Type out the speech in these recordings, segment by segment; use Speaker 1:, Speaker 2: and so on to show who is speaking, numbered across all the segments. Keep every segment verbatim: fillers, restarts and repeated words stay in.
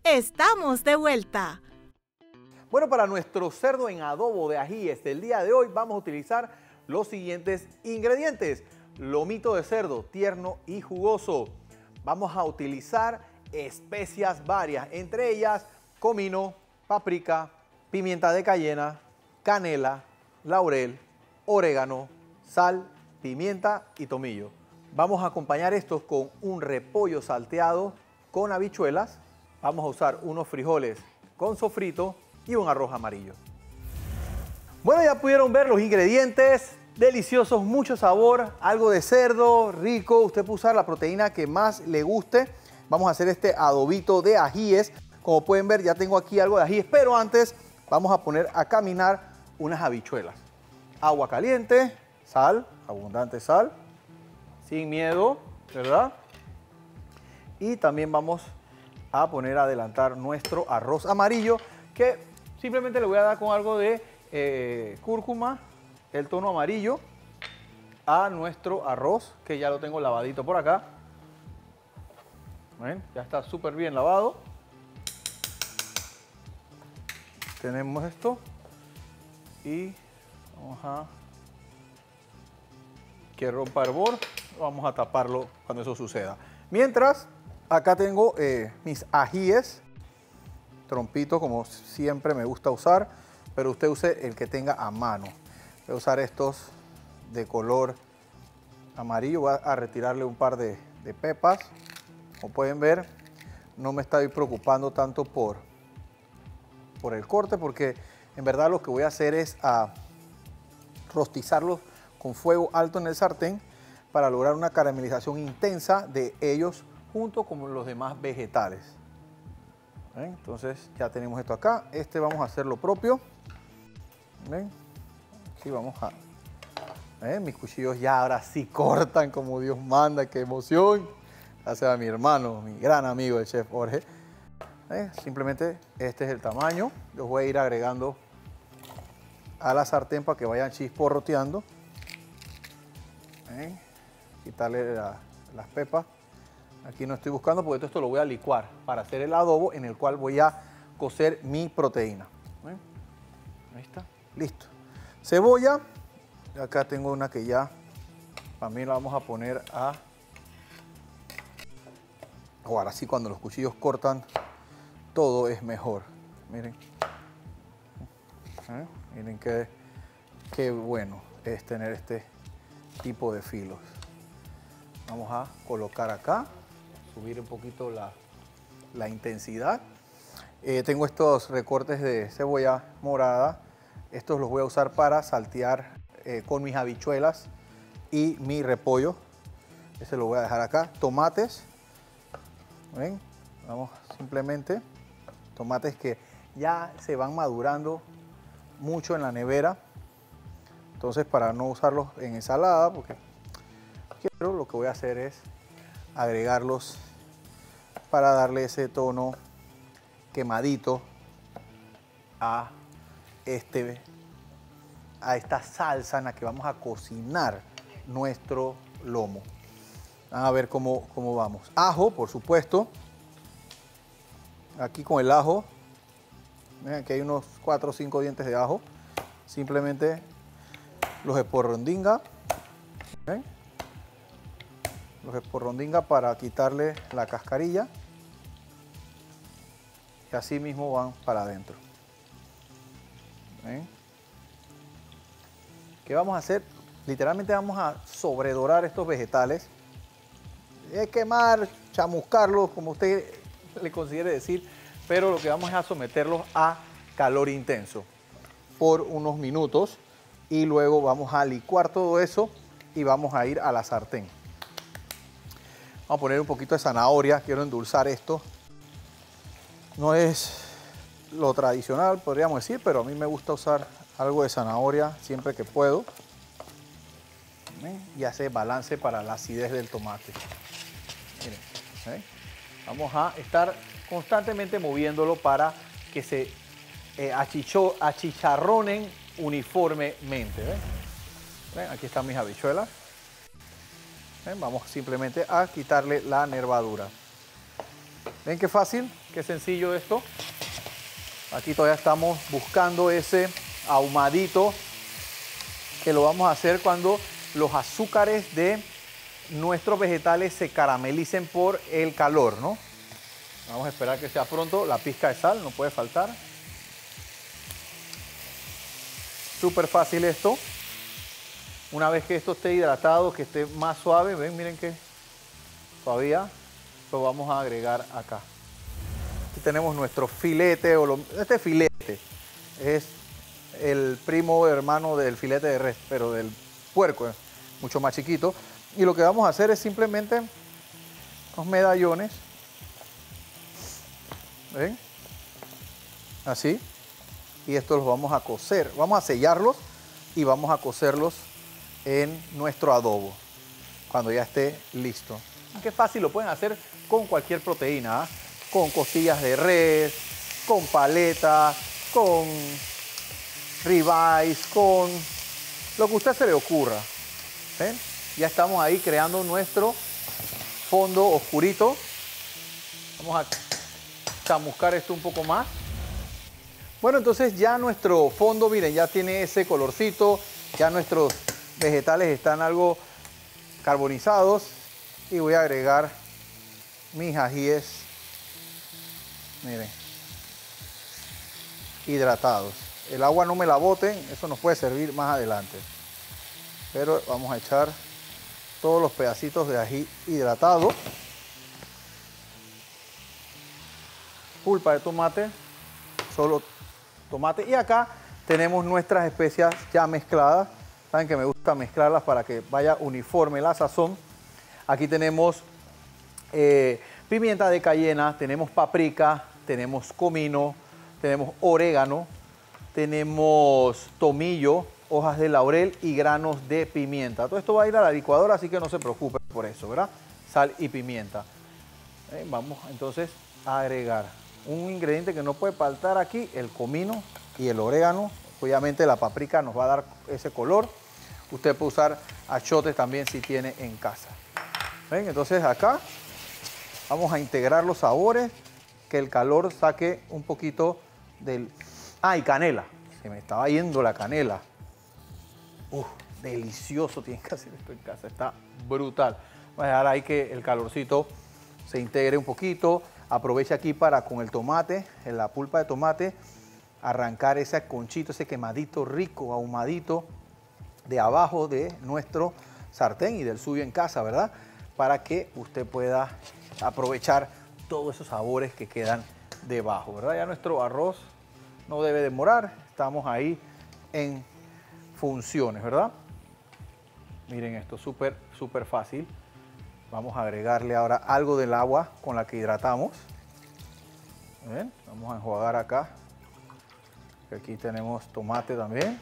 Speaker 1: Estamos de vuelta.
Speaker 2: Bueno, para nuestro cerdo en adobo de ajíes del día de hoy vamos a utilizar los siguientes ingredientes. Lomito de cerdo, tierno y jugoso. Vamos a utilizar especias varias, entre ellas comino, paprika, pimienta de cayena, canela, laurel, orégano, sal, pimienta y tomillo. Vamos a acompañar estos con un repollo salteado con habichuelas. Vamos a usar unos frijoles con sofrito y un arroz amarillo. Bueno, ya pudieron ver los ingredientes, deliciosos, mucho sabor, algo de cerdo, rico. Usted puede usar la proteína que más le guste. Vamos a hacer este adobito de ajíes. Como pueden ver, ya tengo aquí algo de ajíes, pero antes vamos a poner a caminar unas habichuelas. Agua caliente, sal, abundante sal, sin miedo, ¿verdad? Y también vamos a poner a adelantar nuestro arroz amarillo, que simplemente le voy a dar con algo de eh, cúrcuma, el tono amarillo, a nuestro arroz, que ya lo tengo lavadito por acá. ¿Ven? Ya está súper bien lavado. Tenemos esto y vamos a que rompa hervor. Vamos a taparlo cuando eso suceda. Mientras, acá tengo eh, mis ajíes, trompitos como siempre me gusta usar, pero usted use el que tenga a mano. Voy a usar estos de color amarillo. Voy a retirarle un par de, de pepas. Como pueden ver, no me estoy preocupando tanto por, por el corte, porque en verdad lo que voy a hacer es a rostizarlos con fuego alto en el sartén para lograr una caramelización intensa de ellos junto con los demás vegetales. ¿Ven? Entonces ya tenemos esto acá. Este vamos a hacer lo propio. ¿Ven? Aquí vamos a... ¿Ven? Mis cuchillos ya ahora sí cortan como Dios manda. ¡Qué emoción! Gracias a mi hermano, mi gran amigo, el chef Jorge. ¿Ven? Simplemente este es el tamaño. Los voy a ir agregando a la sartén para que vayan chisporroteando. ¿Ven? Quitarle la, las pepas. Aquí no estoy buscando porque todo esto lo voy a licuar para hacer el adobo en el cual voy a cocer mi proteína. ¿Ven? Ahí está, listo. Cebolla, acá tengo una que ya también la vamos a poner a... Ahora sí, cuando los cuchillos cortan, todo es mejor. Miren, ¿Eh? Miren qué, qué bueno es tener este tipo de filos. Vamos a colocar acá, subir un poquito la, la intensidad. Eh, tengo estos recortes de cebolla morada. Estos los voy a usar para saltear eh, con mis habichuelas y mi repollo. Ese lo voy a dejar acá. Tomates. ¿Ven? Vamos simplemente. Tomates que ya se van madurando mucho en la nevera. Entonces, para no usarlos en ensalada, porque quiero, lo que voy a hacer es agregarlos para darle ese tono quemadito a, este, a esta salsa en la que vamos a cocinar nuestro lomo. Vamos a ver cómo, cómo vamos. Ajo, por supuesto. Aquí con el ajo. Miren, aquí hay unos cuatro o cinco dientes de ajo. Simplemente los esporrondinga. ¿Ven? Los esporrondinga para quitarle la cascarilla. Y así mismo van para adentro. ¿Ven? ¿Qué vamos a hacer? Literalmente vamos a sobredorar estos vegetales. Es quemar, chamuscarlos, como usted le considere decir, pero lo que vamos es a someterlos a calor intenso por unos minutos y luego vamos a licuar todo eso y vamos a ir a la sartén. Vamos a poner un poquito de zanahoria, quiero endulzar esto. No es lo tradicional, podríamos decir, pero a mí me gusta usar algo de zanahoria siempre que puedo. ¿Ven? Y hace balance para la acidez del tomate. Miren, ¿ven? Vamos a estar constantemente moviéndolo para que se eh, achicho, achicharronen uniformemente. ¿Ven? ¿Ven? Aquí están mis habichuelas. ¿Ven? Vamos simplemente a quitarle la nervadura. ¿Ven qué fácil? Qué sencillo esto. Aquí todavía estamos buscando ese ahumadito que lo vamos a hacer cuando los azúcares de nuestros vegetales se caramelicen por el calor, ¿no? Vamos a esperar que sea pronto. La pizca de sal no puede faltar. Súper fácil esto. Una vez que esto esté hidratado, que esté más suave, ven, miren que todavía lo vamos a agregar acá. Aquí tenemos nuestro filete, o lo, este filete es el primo hermano del filete de res, pero del puerco, es mucho más chiquito. Y lo que vamos a hacer es simplemente unos medallones, ¿ven? Así. Y estos los vamos a cocer, vamos a sellarlos y vamos a cocerlos en nuestro adobo cuando ya esté listo. Qué fácil, lo pueden hacer con cualquier proteína, ¿eh? Con costillas de res, con paleta, con ribeyes, con lo que a usted se le ocurra. ¿Ven? Ya estamos ahí creando nuestro fondo oscurito. Vamos a chamuscar esto un poco más. Bueno, entonces ya nuestro fondo, miren, ya tiene ese colorcito, ya nuestros vegetales están algo carbonizados y voy a agregar mis ajíes, miren, hidratados. El agua no me la boten, eso nos puede servir más adelante. Pero vamos a echar todos los pedacitos de ají hidratado. Pulpa de tomate, solo tomate. Y acá tenemos nuestras especias ya mezcladas. Saben que me gusta mezclarlas para que vaya uniforme la sazón. Aquí tenemos eh, pimienta de cayena, tenemos paprika, tenemos comino, tenemos orégano, tenemos tomillo, hojas de laurel y granos de pimienta. Todo esto va a ir a la licuadora, así que no se preocupen por eso, ¿verdad? Sal y pimienta. Eh, vamos entonces a agregar un ingrediente que no puede faltar aquí, el comino y el orégano. Obviamente la paprika nos va a dar ese color. Usted puede usar achotes también si tiene en casa. ¿Ven? Entonces acá vamos a integrar los sabores, que el calor saque un poquito del... Ah, y canela. Se me estaba yendo la canela. Uf, delicioso. Tienen que hacer esto en casa. Está brutal. Vamos a dejar ahí que el calorcito se integre un poquito. Aproveche aquí para con el tomate, en la pulpa de tomate, arrancar ese conchito, ese quemadito rico, ahumadito de abajo de nuestro sartén y del suyo en casa, ¿verdad? Para que usted pueda aprovechar todos esos sabores que quedan debajo, ¿verdad? Ya nuestro arroz no debe demorar, estamos ahí en funciones, ¿verdad? Miren esto, súper, súper fácil. Vamos a agregarle ahora algo del agua con la que hidratamos. ¿Ven? Vamos a enjuagar acá. Aquí tenemos tomate también.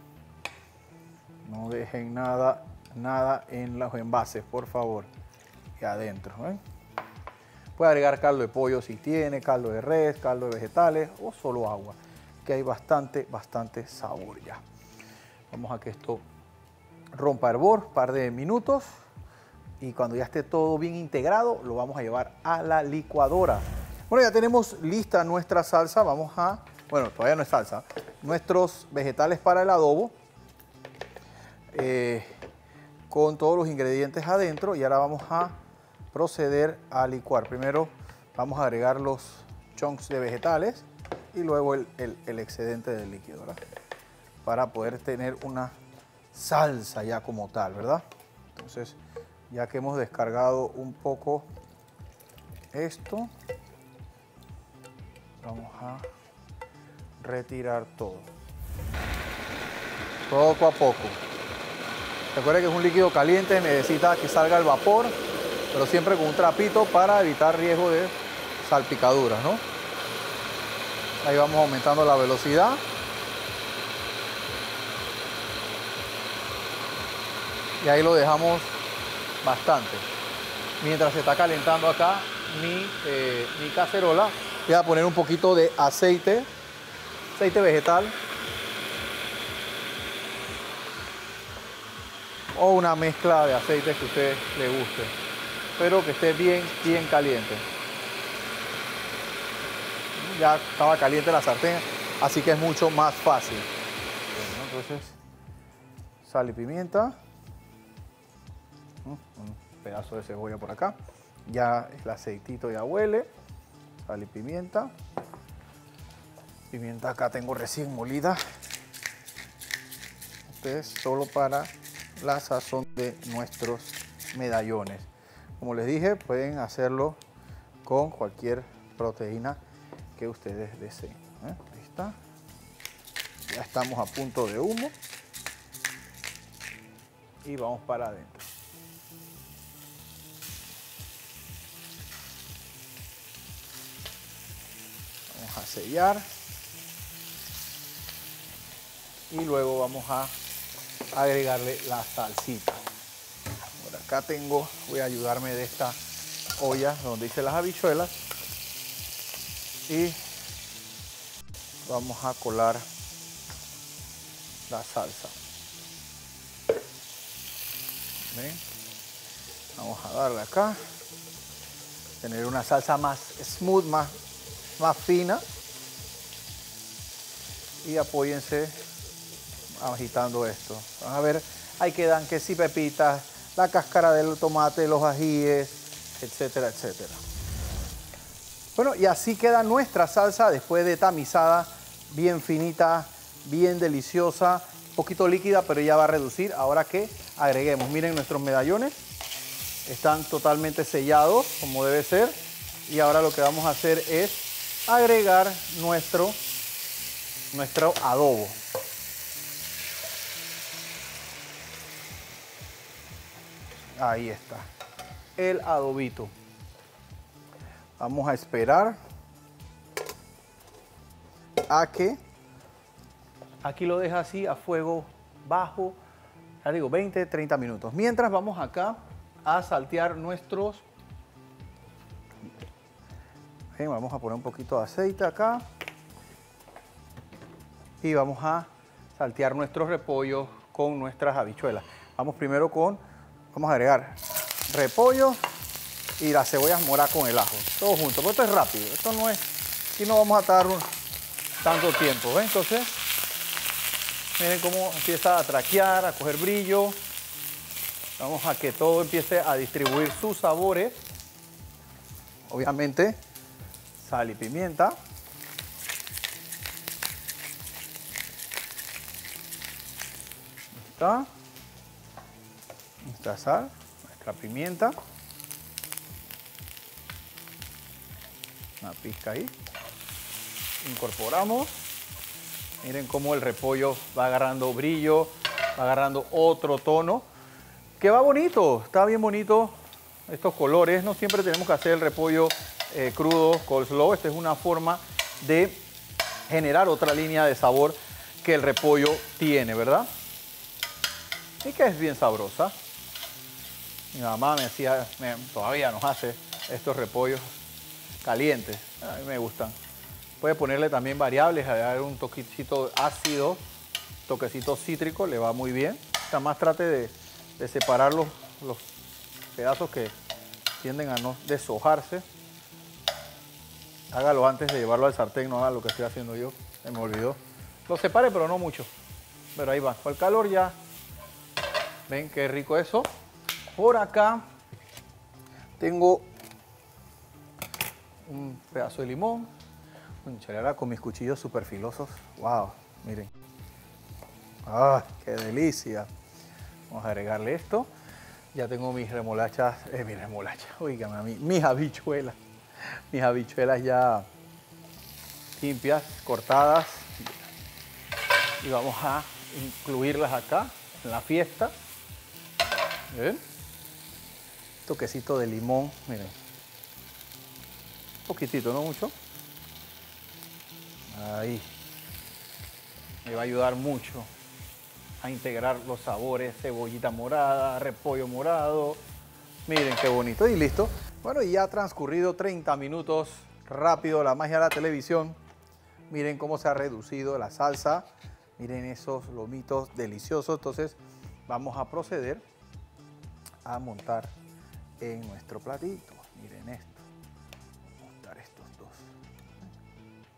Speaker 2: No dejen nada, nada en los envases, por favor. Y adentro, ¿ven? Puede agregar caldo de pollo si tiene, caldo de res, caldo de vegetales o solo agua, que hay bastante, bastante sabor ya. Vamos a que esto rompa hervor, un par de minutos. Y cuando ya esté todo bien integrado, lo vamos a llevar a la licuadora. Bueno, ya tenemos lista nuestra salsa. Vamos a, bueno, todavía no es salsa, nuestros vegetales para el adobo. Eh, con todos los ingredientes adentro. Y ahora vamos a proceder a licuar. Primero vamos a agregar los chunks de vegetales y luego el, el, el excedente del líquido, ¿verdad? Para poder tener una salsa ya como tal, ¿verdad? Entonces, ya que hemos descargado un poco esto, vamos a retirar todo. Poco a poco. Recuerde que es un líquido caliente, necesita que salga el vapor, pero siempre con un trapito para evitar riesgo de salpicaduras, ¿no? Ahí vamos aumentando la velocidad. Y ahí lo dejamos bastante. Mientras se está calentando acá mi, eh, mi cacerola, voy a poner un poquito de aceite, aceite vegetal. O una mezcla de aceites que a usted le guste, pero que esté bien, bien caliente. ya estaba caliente la sartén, así que es mucho más fácil. Bueno, entonces, sal y pimienta. Un pedazo de cebolla por acá. Ya el aceitito ya huele. Sal y pimienta. Pimienta acá tengo recién molida. Este es solo para la sazón de nuestros medallones. Como les dije, pueden hacerlo con cualquier proteína que ustedes deseen. ¿Eh? Ahí está. Ya estamos a punto de humo. Y vamos para adentro. Vamos a sellar. Y luego vamos a agregarle la salsita. Por acá tengo, voy a ayudarme de esta olla donde hice las habichuelas. Y vamos a colar la salsa. ¿Ven? Vamos a darle acá. Tener una salsa más smooth, más, más fina. Y apóyense agitando esto. Van a ver, ahí quedan que sí pepitas, la cáscara del tomate, los ajíes, etcétera, etcétera. Bueno, y así queda nuestra salsa después de tamizada, bien finita, bien deliciosa, un poquito líquida, pero ya va a reducir. Ahora que agreguemos, miren nuestros medallones, están totalmente sellados como debe ser. Y ahora lo que vamos a hacer es agregar nuestro, nuestro adobo. Ahí está, el adobito. Vamos a esperar a que, aquí lo deja así a fuego bajo, ya digo, veinte, treinta minutos. Mientras vamos acá a saltear nuestros, bien, vamos a poner un poquito de aceite acá. Y vamos a saltear nuestros repollos con nuestras habichuelas. Vamos primero con, vamos a agregar repollo y las cebollas moradas con el ajo, todo junto, porque esto es rápido, esto no es, y no vamos a tardar un, tanto tiempo, ¿ven? Entonces, miren cómo empieza a traquear, a coger brillo. Vamos a que todo empiece a distribuir sus sabores. Obviamente, sal y pimienta. Ahí está. Nuestra sal, nuestra pimienta. Una pizca ahí. Incorporamos. Miren cómo el repollo va agarrando brillo, va agarrando otro tono. Que va bonito, está bien bonito estos colores. No siempre tenemos que hacer el repollo eh, crudo, coleslaw. Esta es una forma de generar otra línea de sabor que el repollo tiene, ¿verdad? Y que es bien sabrosa. Mi mamá me hacía, me, todavía nos hace estos repollos calientes. A mí me gustan. Puede ponerle también variables, agregar un toquecito ácido, toquecito cítrico, le va muy bien. Nada más trate de, de separar los, los pedazos que tienden a no deshojarse. Hágalo antes de llevarlo al sartén, no haga lo que estoy haciendo yo, se me olvidó. Lo separe, pero no mucho. Pero ahí va, con el calor ya. Ven qué rico eso. Por acá tengo un pedazo de limón. Un charala con mis cuchillos súper filosos. Wow, miren. ¡Ah, qué delicia! Vamos a agregarle esto. Ya tengo mis remolachas, eh, mis remolachas, oigan a mí, mis habichuelas. Mis habichuelas ya limpias, cortadas. Y vamos a incluirlas acá en la fiesta. ¿Ven? Toquecito de limón, miren. Un poquitito, no mucho. Ahí. Me va a ayudar mucho a integrar los sabores, cebollita morada, repollo morado. Miren qué bonito y listo. Bueno, y ya ha transcurrido treinta minutos, rápido, la magia de la televisión. Miren cómo se ha reducido la salsa. Miren esos lomitos deliciosos. Entonces vamos a proceder a montar en nuestro platito. Miren esto. Vamos a montar estos dos.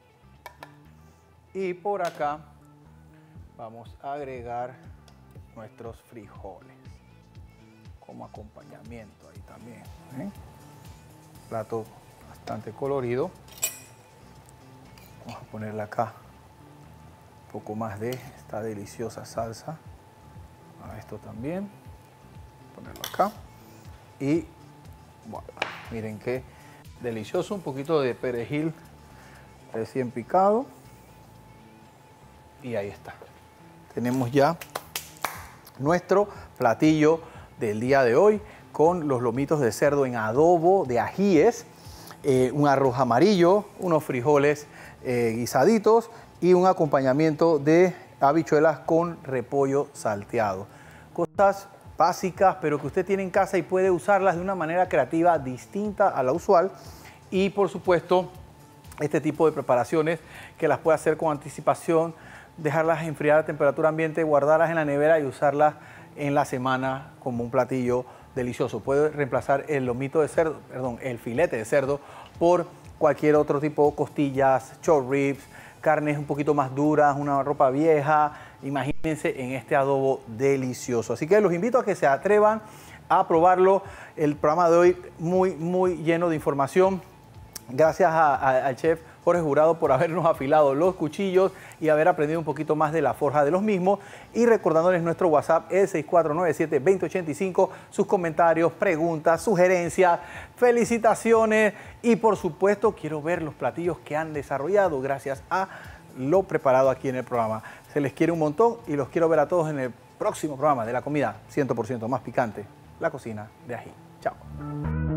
Speaker 2: Y por acá vamos a agregar nuestros frijoles como acompañamiento ahí también. ¿eh? Plato bastante colorido. Vamos a ponerle acá un poco más de esta deliciosa salsa. A esto también. Ponerlo acá. Y bueno, miren qué delicioso. Un poquito de perejil recién picado. Y ahí está. Tenemos ya nuestro platillo del día de hoy con los lomitos de cerdo en adobo de ajíes, eh, un arroz amarillo, unos frijoles eh, guisaditos y un acompañamiento de habichuelas con repollo salteado. Cosas básicas, pero que usted tiene en casa y puede usarlas de una manera creativa distinta a la usual. Y por supuesto, este tipo de preparaciones que las puede hacer con anticipación, dejarlas enfriar a temperatura ambiente, guardarlas en la nevera y usarlas en la semana como un platillo delicioso. Puede reemplazar el lomito de cerdo, perdón, el filete de cerdo por cualquier otro tipo, costillas, short ribs, carnes un poquito más duras, una ropa vieja. Imagínense en este adobo delicioso. Así que los invito a que se atrevan a probarlo. El programa de hoy muy, muy lleno de información. Gracias a, a, al chef Jorge Jurado por habernos afilado los cuchillos y haber aprendido un poquito más de la forja de los mismos. Y recordándoles nuestro WhatsApp, el seis cuatro nueve siete, dos cero ocho cinco, sus comentarios, preguntas, sugerencias, felicitaciones y por supuesto quiero ver los platillos que han desarrollado gracias a lo preparado aquí en el programa. Se les quiere un montón y los quiero ver a todos en el próximo programa de la comida cien por ciento más picante, la cocina de ají. Chao.